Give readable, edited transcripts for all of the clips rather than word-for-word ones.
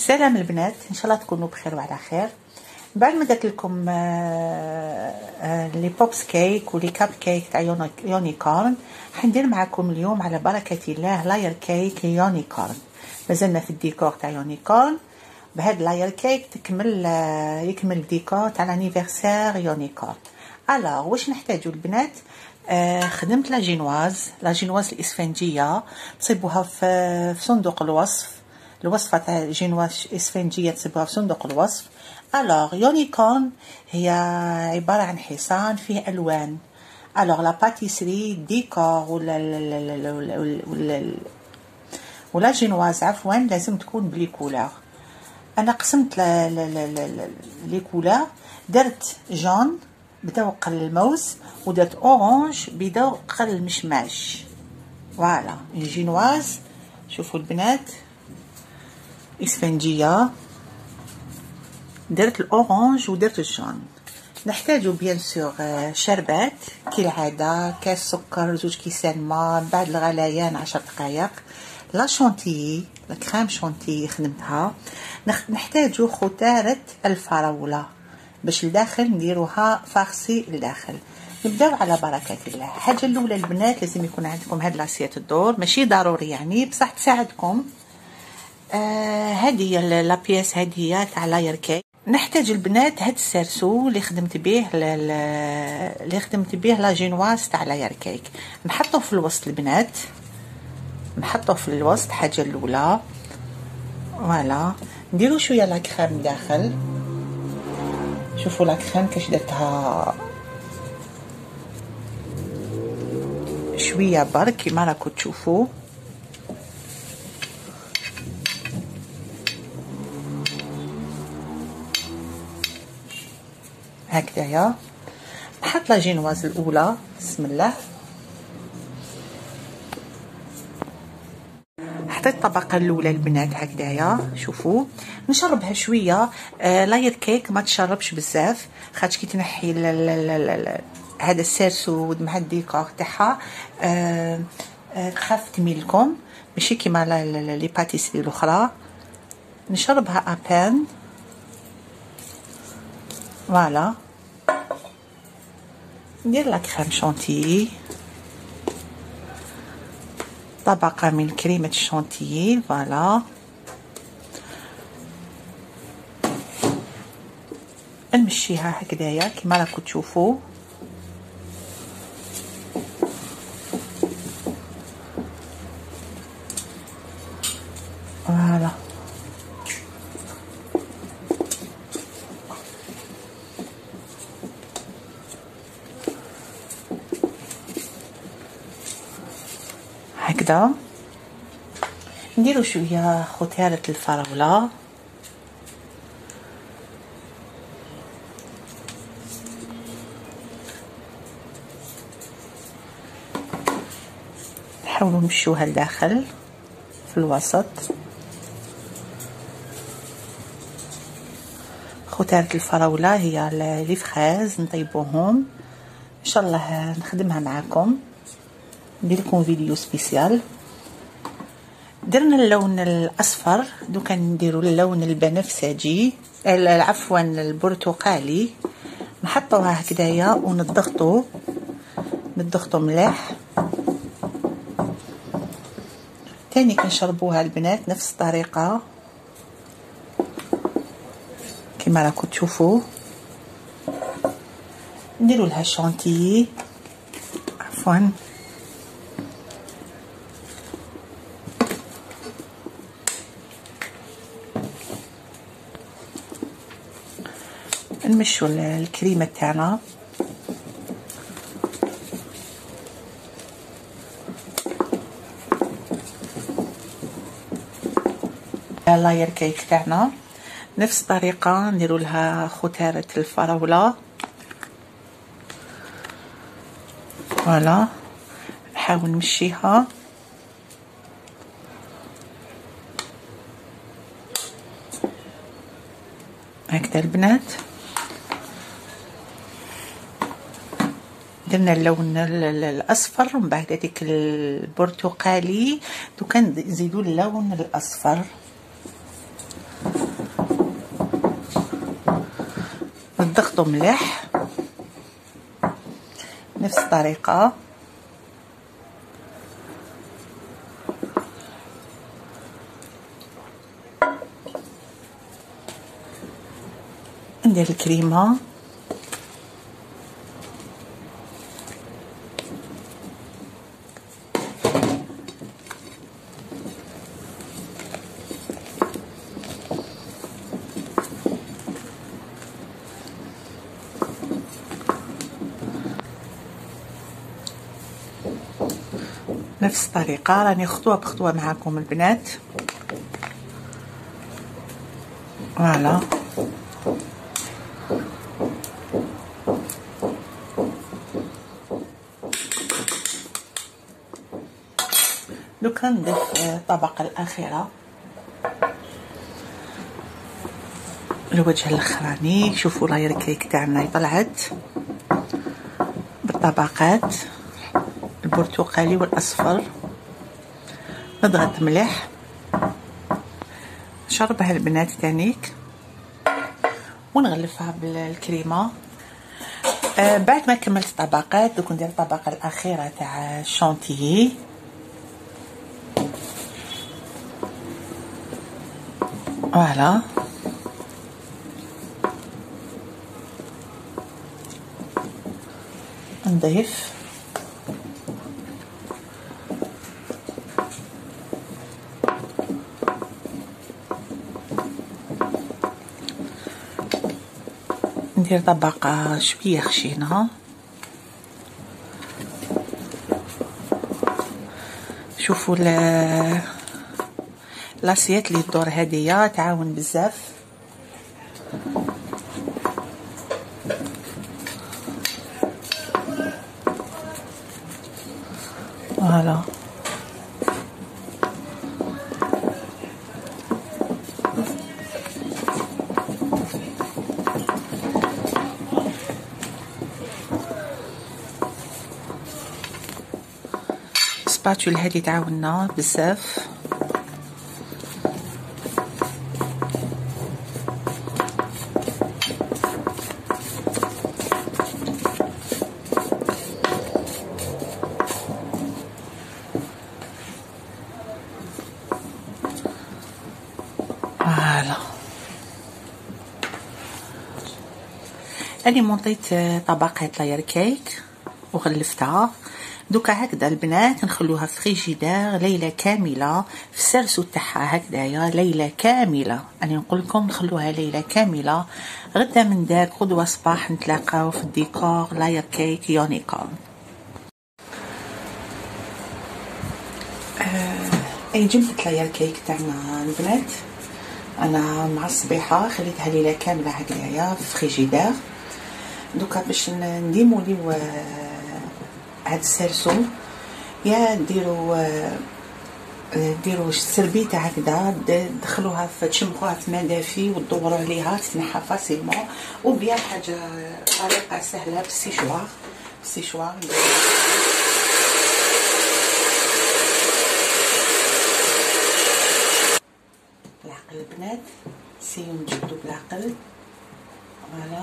سلام البنات، ان شاء الله تكونوا بخير وعلى خير. بعد ما درت لكم لي بوبس كيك ولي كاب كيك تاع يونيكورن، حندير معكم اليوم على بركه الله لاير كيك يونيكورن. مازلنا في الديكور تاع يونيكورن. بهاد لاير كيك يكمل الديكور تاع لانيفرسير يونيكورن. الوغ واش نحتاجو البنات؟ خدمت لاجينواز الاسفنجيه، تصيبوها في صندوق الوصفه تاع جينواز اسفنجيه، تصيبوها في صندوق الوصف. الوغ يونيكورن هي عباره عن حصان فيه الوان. الوغ لا باتيسري ديكور ولا جينواز عفوا لازم تكون بلي كولور. انا قسمت لي كولور، درت جون بذوق الموز، ودرت اورانج بذوق المشماش. فوالا جينواز. شوفوا البنات اسفنجيه، درت الاورانج ودرت الجون. نحتاجو بيان سور شربات كالعاده، كاس سكر، 2 كيسان ماء، بعد الغليان 10 دقائق. لا شونتيي، لا كريم شونتيي خدمتها. نحتاجو ختارة الفراولة باش لداخل نديروها فارسي لداخل. نبداو على بركة الله. الحاجة الأولى البنات لازم يكون عندكم هاد لاسيات الدور، ماشي ضروري يعني بصح تساعدكم. هذه لا بياس هذه تاع لاير كيك. نحتاج البنات هاد السرسو اللي خدمت به لا جينواز تاع لاير كيك. نحطوه في الوسط البنات، نحطوه في الوسط. حاجه الاولى فوالا. نديرو شويه لا كريم داخل. شوفوا لا كريم كاش درتها شويه برك كيما راكم تشوفوا. هكذايا. نحط لا جينواز الاولى، بسم الله. حطيت الطبقه الاولى البنات هكذايا. شوفوا نشربها شويه. لاير كيك ما تشربش بزاف، خاطش كي تنحي هذا السرسود مع الديكور تاعها تخاف تميلكم، ماشي كيما لي باتيسري الاخرى. نشربها ابان فوالا. ندير لا كريم شونتيي، طبقه من كريمه الشونتيي فوالا. نمشيها هكذايا كيما راكم تشوفوا. فوالا هكذا. نديرو شويه ختارة الفراوله. نحاولوا نمشوها لداخل في الوسط. ختارة الفراوله هي لي فريز نطيبوهم ان شاء الله. نخدمها معكم، ندير لكم فيديو سبيسيال. درنا اللون الاصفر، دوكا نديروا اللون البنفسجي، عفوا البرتقالي. نحطوها هكذايا ونضغطوا مليح. تاني كنشربوها البنات نفس الطريقه كما راكم تشوفوا. نديروا لها شونتيي عفوا. نمشوا الكريمه تاعنا. لاير كيك تاعنا نفس الطريقه، نديروا لها ختارة الفراوله فوالا. نحاول نمشيها هكذا البنات. درنا اللون الاصفر ومن بعد هذيك البرتقالي، دوكا نزيدوا اللون الاصفر نضغطوا مليح نفس الطريقة. ندير الكريمة نفس الطريقة، راني خطوة بخطوة معاكم البنات. فوالا دوكا نضيف الطبقة الأخيرة، الوجه الأخراني. شوفوا لاير كيك تاعنا طلعت بالطبقات البرتقالي والأصفر. نضغط مليح، نشربها البنات تانيك ونغلفها بالكريمة. بعد ما كملت الطبقات دوك ندير الطبقة الأخيرة تاع الشونتيي. فوالا نضيف ندير طبقة شوية خشينة. شوفوا لاسيات اللي تدور هدية تعاون بزاف. فوالا السباتول هذه تعاوننا بزاف. فوالا أنا مونطيت طبقة لاير كيك وغلفتها. دوكا هكذا البنات نخلوها في فريجيدير ليله كامله في السرسو تاعها، هكذايا ليله كامله. انا نقول لكم نخلوها ليله كامله. غدا من داك غدوه صباح نتلاقاو في الديكور لاير كيك يونيكورن. اي جبت لاير كيك تاعنا البنات انا مع الصبيحه خليتها ليله كامله هكذايا في فريجيدير. دوكا باش نديموليو هاد السرسو، يا ديروا السربيته هكذا تدخلوها في تشمخوها في ماء دافي وتدوروا عليها تتنحى فاسيلمون، وبيان حاجه طريقه سهله بالسيشوار. بالعقل البنات سيو نجبدو بالعقل. فوالا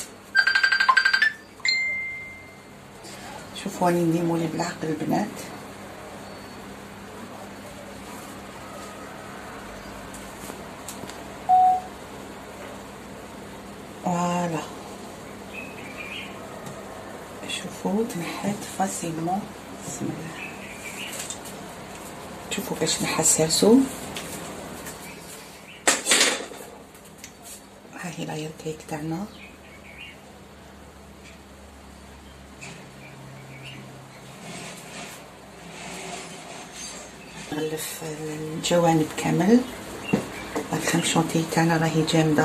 شوفوا راني نديمولي بالعقل البنات. فوالا شوفوا تنحات فاسيلمون. بسم الله شوفوا باش نحى السرسو. ها هي لاير كيك تاعنا. نغلف الجوانب كامل. الكريم شونتي تاعنا راهي جامده.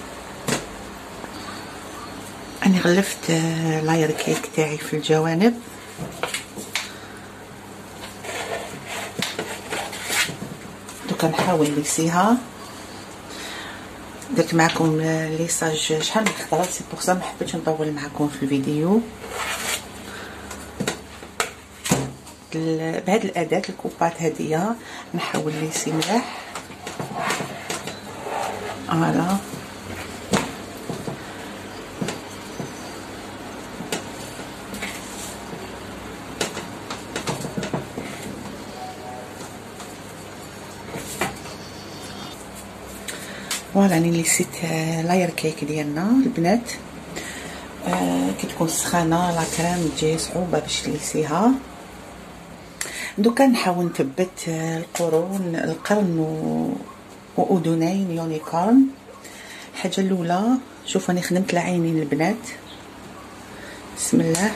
انا غلفت لاير كيك تاعي في الجوانب. دوكا نحاول نكسيها. درت معكم ليساج شحال من خطره، سي بوغ سا ما حبيتش نطول معكم في الفيديو. بهاد الاداه الكوبات هاديه نحاول ليسي مليح. فوالا فوالا راني ليسيت لاير كيك ديالنا البنات. كي تكون سخانه لا كريم تجي صعوبه باش تليسيها. دوكا نحاول نثبت القرن واذنين يونيكورن. الحاجه الاولى شوفوا راني خدمت العينين البنات، بسم الله.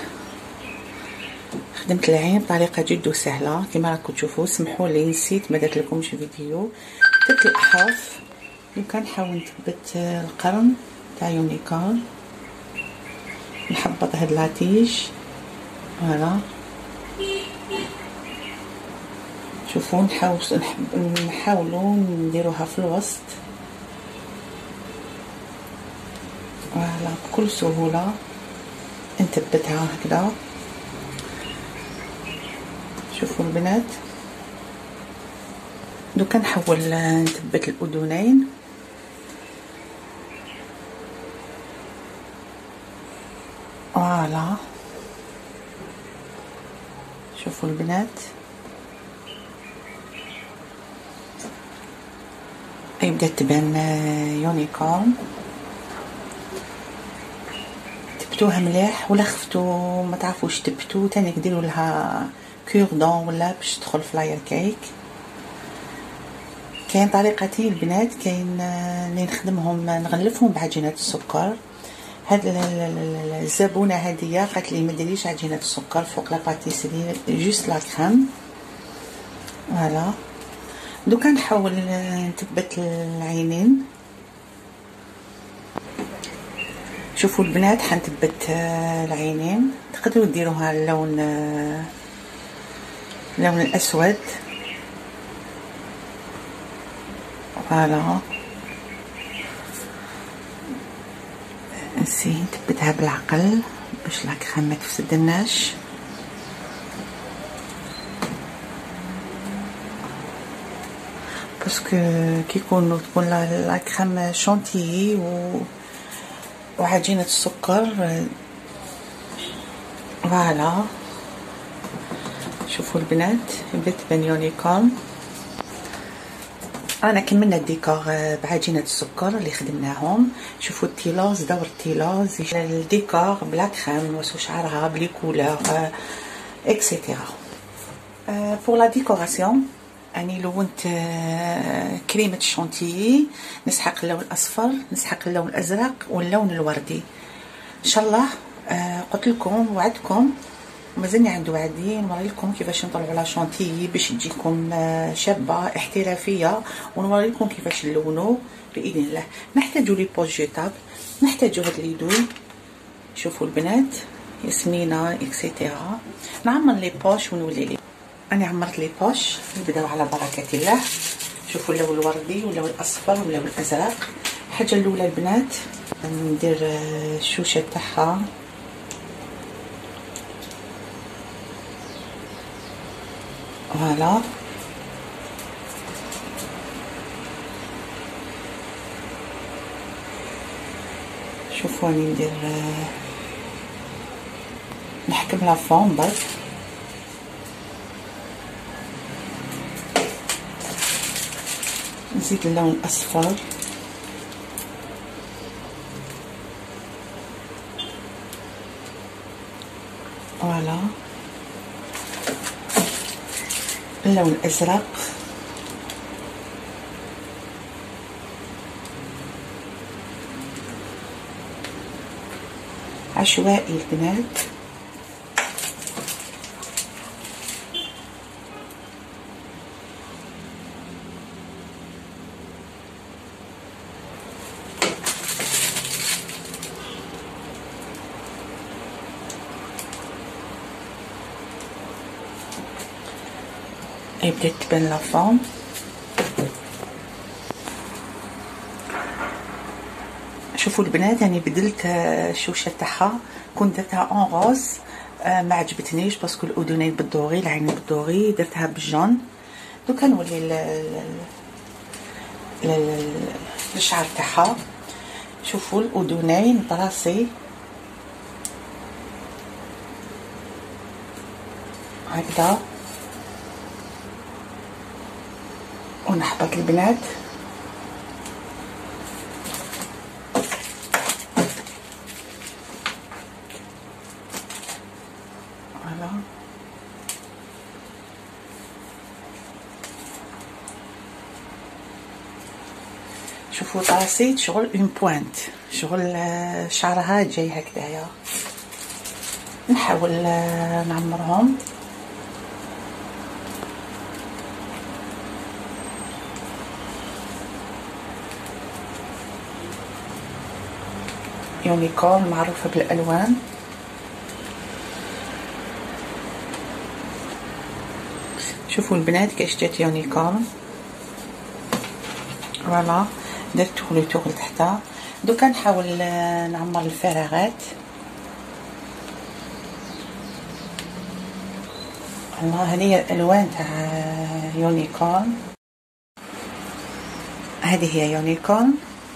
خدمت العين بطريقه جد سهله كما راكم تشوفوا. سمحوا لي نسيت ما درت لكمش فيديو. درت الاحراف. دوكا نحاول نثبت القرن تاع يونيكورن، نحبط هاد لاتيج. فوالا شوفوا نحاولوا نديروها في الوسط. فوالا بكل سهوله نثبتها هكذا. شوفوا البنات. دوكا نحاول نثبت الاذنين. فوالا شوفوا البنات. بدات تبان يونيكورن. تبتوها مليح ولا خفتوا ما تعرفوش تبتو تاني ديروا لها كوردون ولا باش تدخل في لاير كيك. كاين طريقتين البنات، كاين اللي نخدمهم نغلفهم بعجينه السكر. هاد الزبونه هاديه قالت لي ما ديريش عجينه السكر فوق لا باتيسري، جوست لا كريم. فوالا دوكا نحاول نثبت العينين. شوفوا البنات حنثبت العينين. تقدروا ديروها اللون الاسود. فوالا نسي نثبتها بالعقل باش لا كريم ما تفسدناش. باسكو كي تكون لا كريم شونتيي وعجينه السكر. فوالا شوفوا البنات بدات تبان يونيكورن. انا كملنا الديكور بعجينه السكر اللي خدمناهم. شوفوا التيلاز، دور التيلاز، الديكور بلا كريم وسو شعرها بلي كولور اكسيتيرا. بور لا ديكوراسيون اني لونت كريمه الشونتيي، نسحق اللون الاصفر، نسحق اللون الازرق واللون الوردي ان شاء الله. قلت لكم وعدتكم مازلني عند وعدي نوري لكم كيفاش نطلعوا لا شونتيي باش تجيكم شابه احترافيه، ونوري لكم كيفاش نلونوا باذن الله. نحتاجوا لي بوش جيتاب، نحتاجوا هاد لي دوي. شوفوا البنات ياسمينه اكسيتيرا. نعمر لي بوش ونولي لي. انا عمرت لي بوش. نبداو على بركه الله. شوفوا اللون الوردي واللون الاصفر واللون الازرق. الحاجه الاولى البنات ندير الشوشه تاعها. فوالا شوفوا راني ندير نحكم لا فون برك. نزيد اللون الاصفر. فوالا اللون الازرق. عشوائي البنات. بدات تبان لا فورم. شوفوا البنات يعني بدلت الشوشه تاعها، كنت درتها اون روز ما عجبتنيش باسكو الاذنين بالدوغي، العينين بالدوغي، درتها بالجون. دوكا نولي الشعر تاعها. شوفوا الاذنين براسي هكذا، ونحبط البنات. شوفوا طاسيت شغل اون بوينت، شغل شعرها جاي هكذايا. نحاول نعمرهم. يونيكورن معروفة بالألوان. شوفوا البنات كيش جات يونيكورن. فوالا درت لو تور لتحتها. دوكا نحاول نعمر الفراغات. هذه هي الالوان تاع يونيكورن. هذه هي يونيكورن.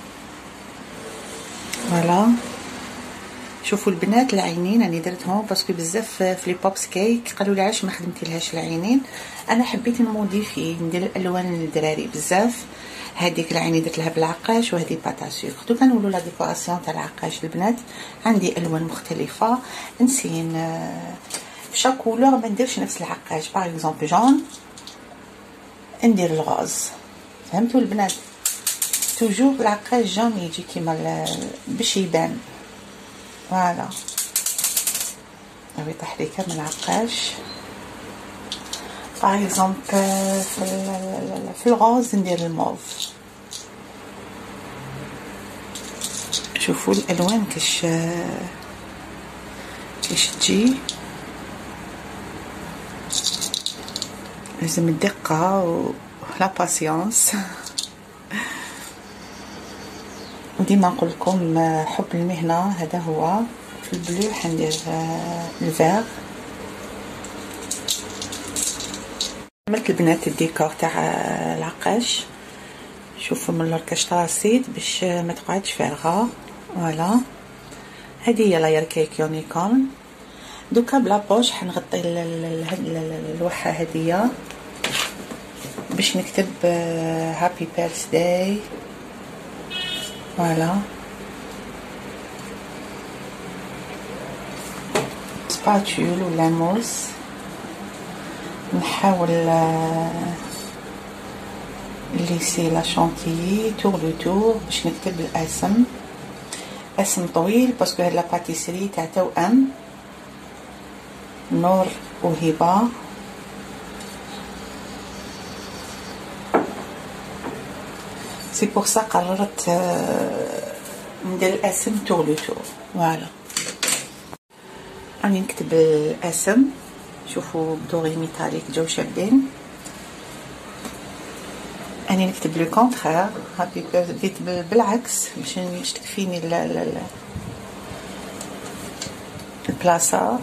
فوالا شوفوا البنات العينين راني درتهم باسكو بزاف في لي بوبس كيك قالوا لي علاش ما خدمتيلهاش العينين. انا حبيت نموديفي ندير الالوان للدراري بزاف. هذيك العينين درت لها بالعقاش وهذه باتا سوكر. دوكا نولوا لا ديكوراسيون تاع العقاش البنات. عندي الوان مختلفه نسين في شاك كولور ما نديرش نفس العقاش. باغ اكزومبل جون ندير الغاز. فهمتوا البنات؟ توجور العقاش جون يجي كيما باش يبان. فوالا نبي تحريكه من العقاش. باغ اكزومبل في الغاز ندير الموف. شوفوا الالوان كيش تجي. لازم الدقه ولا باسيونس. وديما نقول لكم حب المهنه هذا هو. في البلو حندير الفيغ. عملت البنات الديكور تاع العقاش. شوفوا من الكاش طراسيت باش ما تقعدش فارغه. فوالا هذه هي لاير كيك يونيكورن. دوكا بلا بوش حنغطي اللوحه هذه باش نكتب هابي بيرثداي. فوالا سباتول ولا موس. نحاول ليسي لا شونتيي تور لو تور باش نكتب الاسم. اسم طويل باسكو هاد لا باتيسري تاع توأم نور وهبه. سي بور سا قررت ندير الاسم تور لو تور. فوالا راني نكتب الاسم. شوفوا بدوري ميتاليك جاو شابين. راني نكتب لو كونترير هابي بديت بالعكس باش تكفيني البلاصه.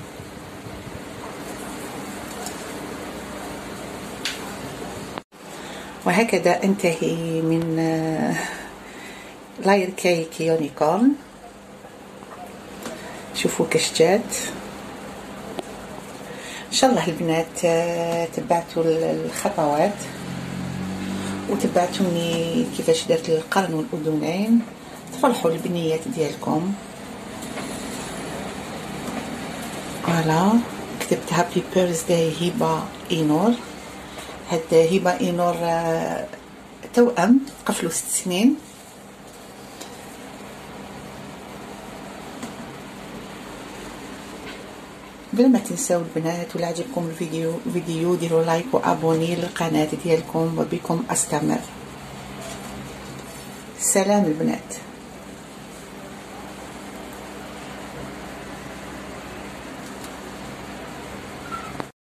وهكذا انتهي من لاير كيك يونيكورن. شوفوا كاش جات. ان شاء الله البنات تبعتوا الخطوات وتبعتوني كيفاش درت القرن والاذنين. تفرحوا البنيات ديالكم. فوالا كتبت هابي بيرثداي هبه اينور. هاد هبه اينور توأم قفلوا 6 سنين. بلا ما تنساو البنات ولا عجبكم الفيديو ديروا لايك وابوني للقناه ديالكم وبكم استمر. سلام البنات.